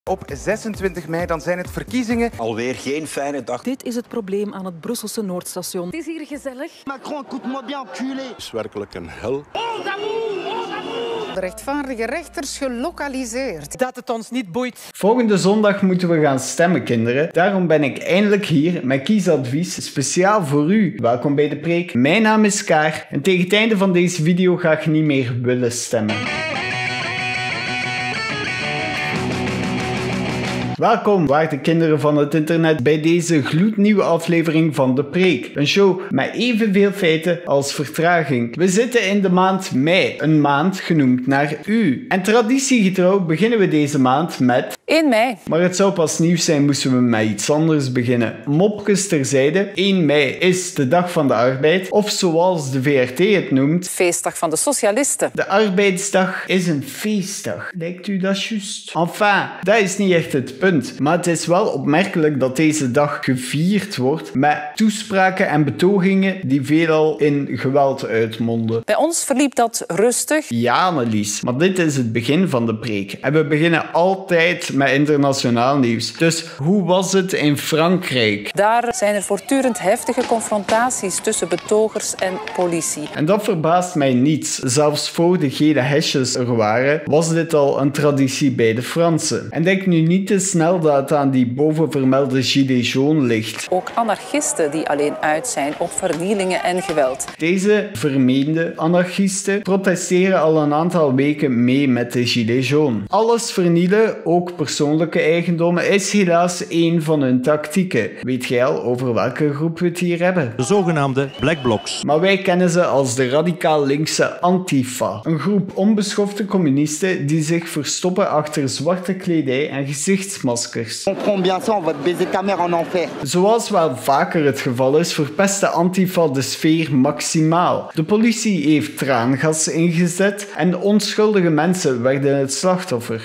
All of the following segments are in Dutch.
Op 26 mei dan zijn het verkiezingen. Alweer geen fijne dag. Dit is het probleem aan het Brusselse Noordstation. Het is hier gezellig. Macron, écoute-moi bien, enculé. Het is werkelijk een hel. De rechtvaardige rechters gelokaliseerd. Dat het ons niet boeit. Volgende zondag moeten we gaan stemmen, kinderen. Daarom ben ik eindelijk hier met kiesadvies speciaal voor u. Welkom bij de preek. Mijn naam is Kaar en tegen het einde van deze video ga ik niet meer willen stemmen. Welkom, waarde kinderen van het internet, bij deze gloednieuwe aflevering van De Preek. Een show met evenveel feiten als vertraging. We zitten in de maand mei, een maand genoemd naar u. En traditiegetrouw beginnen we deze maand met 1 mei. Maar het zou pas nieuws zijn moesten we met iets anders beginnen. Mopjes terzijde, 1 mei is de dag van de arbeid, of zoals de VRT het noemt, Feestdag van de socialisten. de arbeidsdag is een feestdag. Lijkt u dat juist? Enfin, dat is niet echt het punt. Maar het is wel opmerkelijk dat deze dag gevierd wordt met toespraken en betogingen die veelal in geweld uitmonden. Bij ons verliep dat rustig. Ja, Annelies, maar dit is het begin van de preek. En we beginnen altijd met internationaal nieuws. Dus hoe was het in Frankrijk? Daar zijn er voortdurend heftige confrontaties tussen betogers en politie. En dat verbaast mij niet. Zelfs voor de gele hesjes er waren, was dit al een traditie bij de Fransen. En denk nu niet te snel dat het aan die bovenvermelde gilets jaunes ligt. Ook anarchisten die alleen uit zijn op vernielingen en geweld. Deze vermeende anarchisten protesteren al een aantal weken mee met de gilets jaunes. Alles vernielen, ook persoonlijke eigendommen, is helaas één van hun tactieken. Weet jij al over welke groep we het hier hebben? De zogenaamde Black Blocs. Maar wij kennen ze als de radicaal linkse Antifa. Een groep onbeschofte communisten die zich verstoppen achter zwarte kledij en gezichtsmaskers. Comprends bien ça, on va te baiser ta mère en enfer. Zoals wel vaker het geval is, verpestte Antifa de sfeer maximaal. De politie heeft traangas ingezet en onschuldige mensen werden het slachtoffer.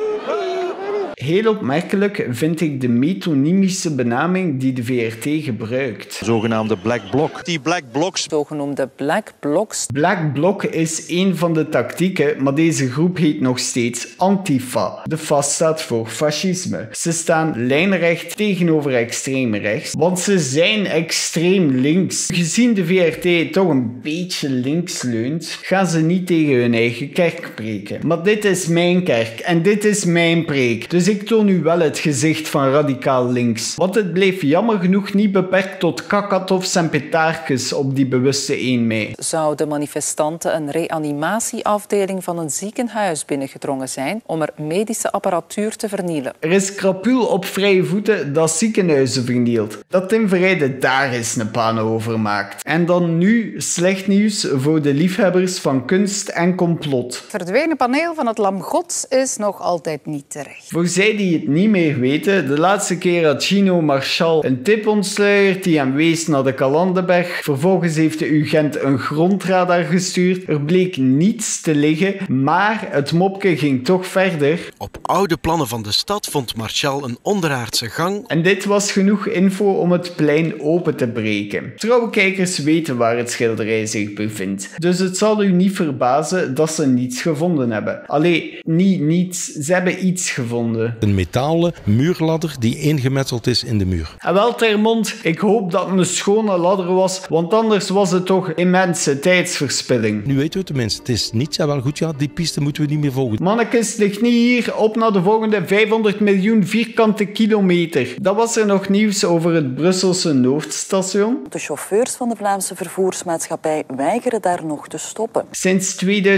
Heel opmerkelijk vind ik de metonymische benaming die de VRT gebruikt. De zogenaamde Black Bloc. Die Black Blocs. Zogenoemde Black Blocs. Black Bloc is één van de tactieken, maar deze groep heet nog steeds Antifa. De FA staat voor fascisme. Ze staan lijnrecht tegenover extreem rechts, want ze zijn extreem links. Gezien de VRT toch een beetje links leunt, gaan ze niet tegen hun eigen kerk preken. Maar dit is mijn kerk en dit is mijn preek, dus ik toon u wel het gezicht van radicaal links. Want het bleef jammer genoeg niet beperkt tot kakatovs en petarkes op die bewuste 1 mei. Zouden manifestanten een reanimatieafdeling van een ziekenhuis binnengedrongen zijn om er medische apparatuur te vernielen. Er is krapul op vrije voeten dat ziekenhuizen vernielt. Dat Tim Verheijden daar eens een pan over maakt. En dan nu slecht nieuws voor de liefhebbers van kunst en complot. Het verdwenen paneel van het Lam Gods is nog altijd niet terecht. Voor zij die het niet meer weten, de laatste keer had Gino Marchal een tip ontsluierd die hem wees naar de Calandenberg. Vervolgens heeft de UGent een grondradar gestuurd. Er bleek niets te liggen, maar het mopje ging toch verder. Op oude plannen van de stad vond Marchal een onderaardse gang. En dit was genoeg info om het plein open te breken. Trouwe kijkers weten waar het schilderij zich bevindt. Dus het zal u niet verbazen dat ze niets gevonden hebben. Allee, niet niets, ze hebben iets gevonden. Een metalen muurladder die ingemetseld is in de muur. En wel Termont, ik hoop dat het een schone ladder was, want anders was het toch immense tijdsverspilling. Nu weten we tenminste, het is niets en wel goed, ja, die piste moeten we niet meer volgen. Mannekes, het ligt niet hier, op naar de volgende 500 miljoen vierkante kilometer. Dat was er nog nieuws over het Brusselse Noordstation. De chauffeurs van de Vlaamse vervoersmaatschappij weigeren daar nog te stoppen. Sinds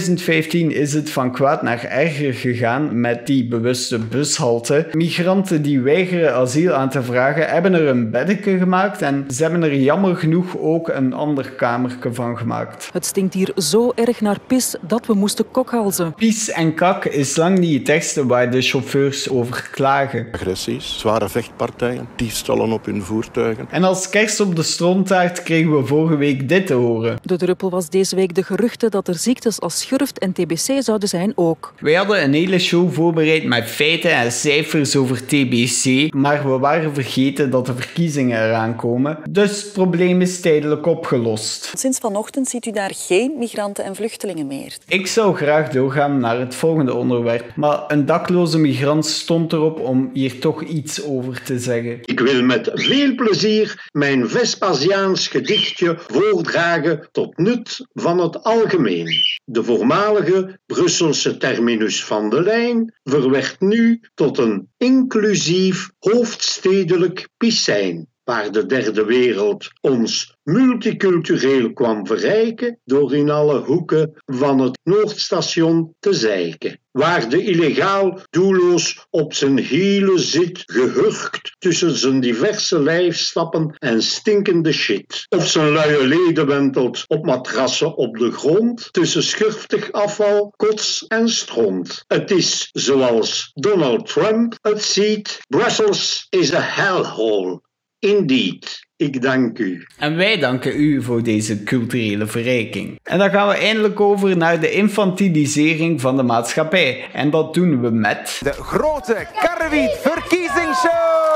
2015 is het van kwaad naar erger gegaan met die bewuste bushalte. Migranten die weigeren asiel aan te vragen, hebben er een beddeke gemaakt en ze hebben er jammer genoeg ook een ander kamertje van gemaakt. Het stinkt hier zo erg naar pis dat we moesten kokhalzen. Pis en kak is lang niet het ergste waar de chauffeurs over klagen. Agressies, zware vechtpartijen, diefstallen op hun voertuigen. En als kerst op de strontaart kregen we vorige week dit te horen. De druppel was deze week de geruchten dat er ziektes als schurft en TBC zouden zijn ook. Wij hadden een hele show voorbereid met feiten en cijfers over TBC, maar we waren vergeten dat de verkiezingen eraan komen. Dus het probleem is tijdelijk opgelost. Sinds vanochtend ziet u daar geen migranten en vluchtelingen meer. Ik zou graag doorgaan naar het volgende onderwerp, maar een dakloze migrant stond erop om hier toch iets over te zeggen. Ik wil met veel plezier mijn Vespasiaans gedichtje voordragen tot nut van het algemeen. De voormalige Brusselse terminus van de lijn verwerd nu tot een inclusief hoofdstedelijk piscijn, waar de derde wereld ons multicultureel kwam verrijken door in alle hoeken van het Noordstation te zeiken. Waar de illegaal doelloos op zijn hielen zit, gehurkt tussen zijn diverse lijfstappen en stinkende shit. Of zijn luie leden wentelt op matrassen op de grond, tussen schurftig afval, kots en stront. Het is zoals Donald Trump het ziet, Brussels is a hellhole. Indeed. Ik dank u. En wij danken u voor deze culturele verrijking. En dan gaan we eindelijk over naar de infantilisering van de maatschappij. En dat doen we met... de grote Karrewiet-verkiezingsshow!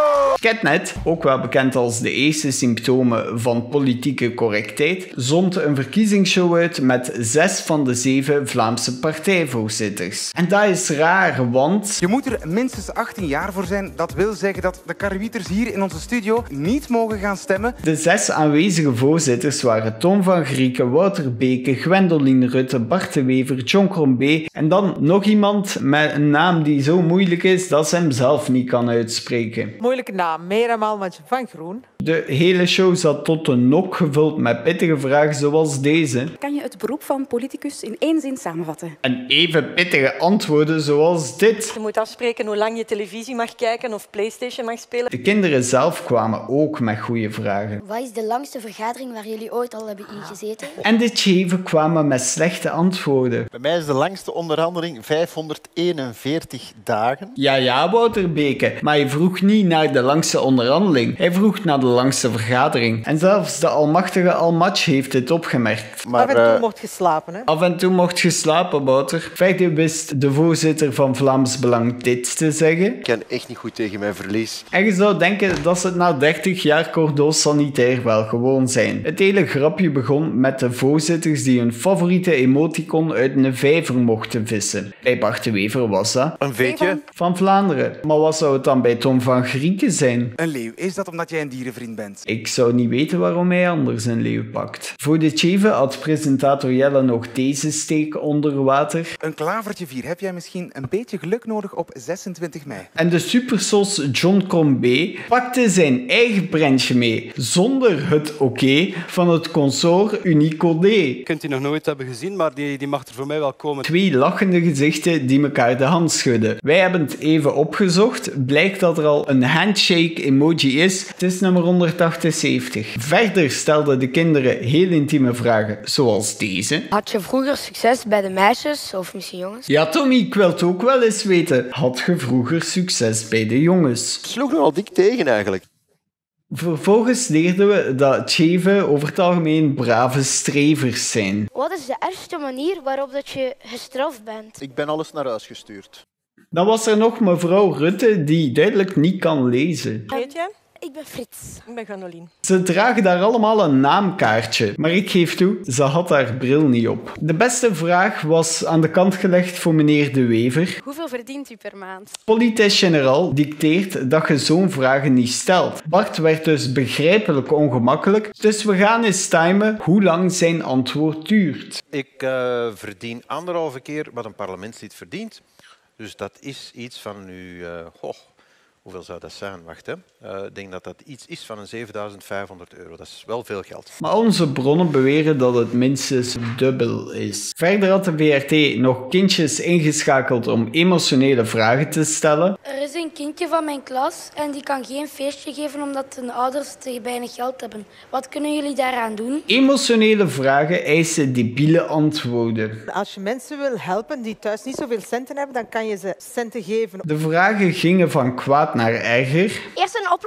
Ketnet, ook wel bekend als de eerste symptomen van politieke correctheid, zond een verkiezingsshow uit met 6 van de 7 Vlaamse partijvoorzitters. En dat is raar, want... je moet er minstens 18 jaar voor zijn. Dat wil zeggen dat de Karrewieters hier in onze studio niet mogen gaan stemmen. De 6 aanwezige voorzitters waren Tom van Grieken, Wouter Beke, Gwendoline Rutte, Bart de Wever, John Crombé en dan nog iemand met een naam die zo moeilijk is dat ze hem zelf niet kan uitspreken. Moeilijke naam, Meeramal van Groen. De hele show zat tot de nok gevuld met pittige vragen zoals deze. Kan je het beroep van politicus in 1 zin samenvatten? En even pittige antwoorden zoals dit. Je moet afspreken hoe lang je televisie mag kijken of PlayStation mag spelen. De kinderen zelf kwamen ook met goede vragen. Wat is de langste vergadering waar jullie ooit al hebben ingezeten? En de cheven kwamen met slechte antwoorden. Bij mij is de langste onderhandeling 541 dagen. Ja, Wouter Beke, maar hij vroeg niet naar de langste onderhandeling. Hij vroeg naar de langste vergadering. En zelfs de almachtige Almatch heeft dit opgemerkt. Maar, af en toe mocht je slapen, hè? Af en toe mocht je slapen, Wouter. Verder wist de voorzitter van Vlaams Belang dit te zeggen. Ik kan echt niet goed tegen mijn verlies. En je zou denken dat ze het na 30 jaar Cordoon sanitair wel gewoon zijn. Het hele grapje begon met de voorzitters die hun favoriete emoticon uit een vijver mochten vissen. Bij Bart de Wever was dat een veetje van Vlaanderen. Maar wat zou het dan bij Tom van Grieken zijn? Een leeuw. Is dat omdat jij een dierenvriend bent? Ik zou niet weten waarom hij anders een leeuw pakt. Voor de cheven had presentator Jelle nog deze steek onder water. Een klavertje 4. Heb jij misschien een beetje geluk nodig op 26 mei? En de supersos John Crombé pakte zijn eigen prentje mee, zonder het oké van het consort Unicode. Je kunt die nog nooit hebben gezien, maar die mag er voor mij wel komen. 2 lachende gezichten die elkaar de hand schudden. Wij hebben het even opgezocht. Blijkt dat er al een handshake emoji is. Het is nummer 178. Verder stelden de kinderen heel intieme vragen, zoals deze. Had je vroeger succes bij de meisjes of misschien jongens? Ja, Tommy, ik wil het ook wel eens weten. Had je vroeger succes bij de jongens? Sloeg nogal dik tegen eigenlijk. Vervolgens leerden we dat cheven over het algemeen brave strevers zijn. Wat is de ergste manier waarop dat je gestraft bent? Ik ben alles naar huis gestuurd. Dan was er nog mevrouw Rutte die duidelijk niet kan lezen. Weet je? Ik ben Frits. Ik ben Gwendoline. Ze dragen daar allemaal een naamkaartje, maar ik geef toe, ze had haar bril niet op. De beste vraag was aan de kant gelegd voor meneer De Wever. Hoeveel verdient u per maand? Politie-generaal dicteert dat je zo'n vragen niet stelt. Bart werd dus begrijpelijk ongemakkelijk, dus we gaan eens timen hoe lang zijn antwoord duurt. Ik verdien 1,5 keer wat een parlementslid verdient. Dus dat is iets van nu... hoeveel zou dat zijn? Wacht, hè. Ik denk dat dat iets is van een €7.500. Dat is wel veel geld. Maar onze bronnen beweren dat het minstens dubbel is. Verder had de VRT nog kindjes ingeschakeld om emotionele vragen te stellen. Er is een kindje van mijn klas en die kan geen feestje geven omdat hun ouders te weinig geld hebben. Wat kunnen jullie daaraan doen? Emotionele vragen eisen debiele antwoorden. Als je mensen wil helpen die thuis niet zoveel centen hebben, dan kan je ze centen geven. De vragen gingen van kwaad naar erger. Eerst een oplossing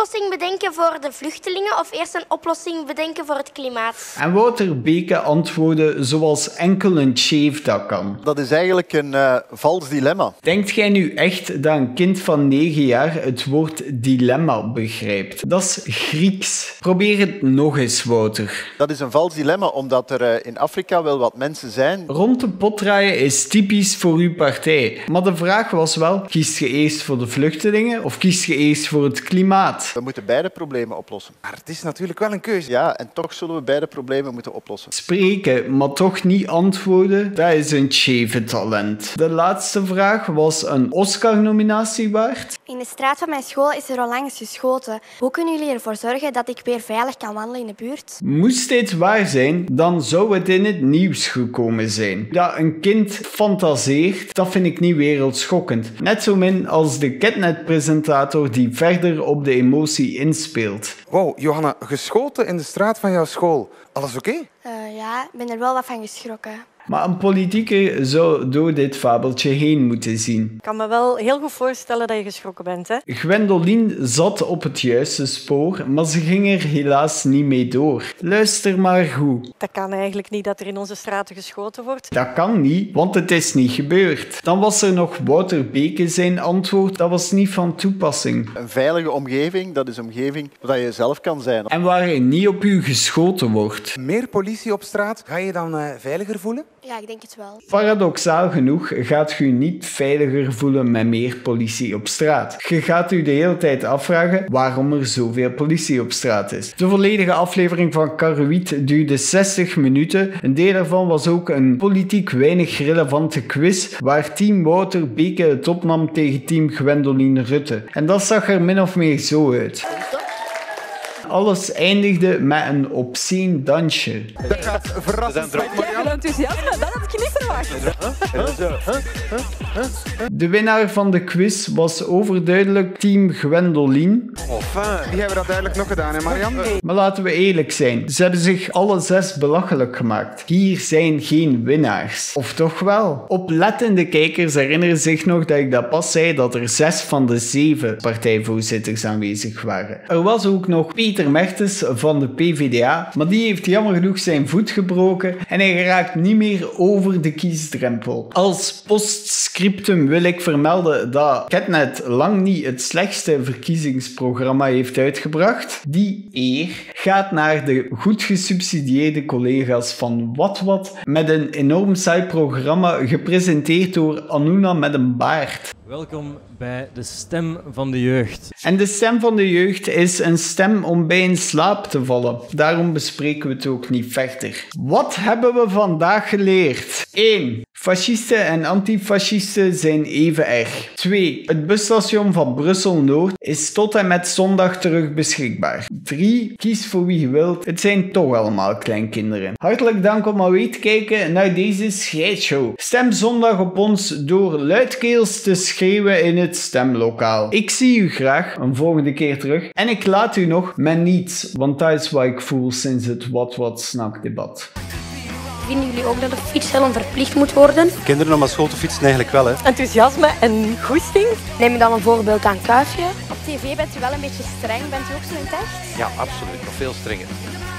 oplossing bedenken voor de vluchtelingen of eerst een oplossing bedenken voor het klimaat? En Wouter Beke antwoordde zoals enkel een chef dat kan. Dat is eigenlijk een vals dilemma. Denkt jij nu echt dat een kind van 9 jaar het woord dilemma begrijpt? Dat is Grieks. Probeer het nog eens, Wouter. Dat is een vals dilemma, omdat er in Afrika wel wat mensen zijn. Rond de pot draaien is typisch voor uw partij. Maar de vraag was wel, kies je eerst voor de vluchtelingen of kies je eerst voor het klimaat? We moeten beide problemen oplossen. Maar het is natuurlijk wel een keuze. Ja, en toch zullen we beide problemen moeten oplossen. Spreken, maar toch niet antwoorden, dat is een cheve talent. De laatste vraag was een Oscar-nominatie waard. In de straat van mijn school is er onlangs geschoten. Hoe kunnen jullie ervoor zorgen dat ik weer veilig kan wandelen in de buurt? Moest dit waar zijn, dan zou het in het nieuws gekomen zijn. Dat een kind fantaseert, dat vind ik niet wereldschokkend. Net zo min als de Catnet-presentator die verder op de emotie inspeelt. Wow, Johanna, geschoten in de straat van jouw school. Alles oké? Ja, ik ben er wel wat van geschrokken. Maar een politieker zou door dit fabeltje heen moeten zien. Ik kan me wel heel goed voorstellen dat je geschrokken bent, hè? Gwendoline zat op het juiste spoor, maar ze ging er helaas niet mee door. Luister maar goed. Dat kan eigenlijk niet dat er in onze straten geschoten wordt. Dat kan niet, want het is niet gebeurd. Dan was er nog Wouter Beke, zijn antwoord, dat was niet van toepassing. Een veilige omgeving, dat is een omgeving waar je zelf kan zijn. En waar er niet op u geschoten wordt. Meer politie op straat, ga je dan veiliger voelen? Ja, ik denk het wel. Paradoxaal genoeg gaat je niet veiliger voelen met meer politie op straat. Je gaat u de hele tijd afvragen waarom er zoveel politie op straat is. De volledige aflevering van Karuit duurde 60 minuten. Een deel daarvan was ook een politiek weinig relevante quiz waar team Wouter Beke het opnam tegen team Gwendoline Rutte. En dat zag er min of meer zo uit. Alles eindigde met een obscene dansje. Dat gaat verrassend zijn. Veel enthousiasme, dat had ik niet verwacht. De winnaar van de quiz was overduidelijk team Gwendoline. Die hebben dat duidelijk nog gedaan, hè Marian? Maar laten we eerlijk zijn, ze hebben zich alle 6 belachelijk gemaakt. Hier zijn geen winnaars. Of toch wel? Oplettende kijkers herinneren zich nog dat ik dat pas zei dat er 6 van de 7 partijvoorzitters aanwezig waren. Er was ook nog Peter Mertens van de PvdA, maar die heeft jammer genoeg zijn voet gebroken en hij geraakt niet meer over de kiesdrempel. Als postscriptum wil ik vermelden dat Catnet lang niet het slechtste verkiezingsprogramma heeft uitgebracht. Die eer gaat naar de goed gesubsidieerde collega's van Wat met een enorm saai programma gepresenteerd door Anuna met een baard. Welkom bij de Stem van de Jeugd. En de Stem van de Jeugd is een stem om bij in slaap te vallen. Daarom bespreken we het ook niet verder. Wat hebben we vandaag geleerd? 1. Fascisten en antifascisten zijn even erg. 2. Het busstation van Brussel-Noord is tot en met zondag terug beschikbaar. 3. Kies voor wie je wilt. Het zijn toch allemaal kleinkinderen. Hartelijk dank om alweer te kijken naar deze scheidshow. Stem zondag op ons door luidkeels te schreeuwen in het stemlokaal. Ik zie u graag een volgende keer terug. En ik laat u nog met niets, want dat is wat ik voel sinds het Wat-Wat-Snack-debat. Vinden jullie ook dat de fietshelm verplicht moet worden? Kinderen om aan school te fietsen eigenlijk wel, hè. Enthousiasme en goesting. Neem je dan een voorbeeld aan Kuifje? Op tv bent u wel een beetje streng, bent u ook zo in het echt? Ja, absoluut. Nog veel strenger.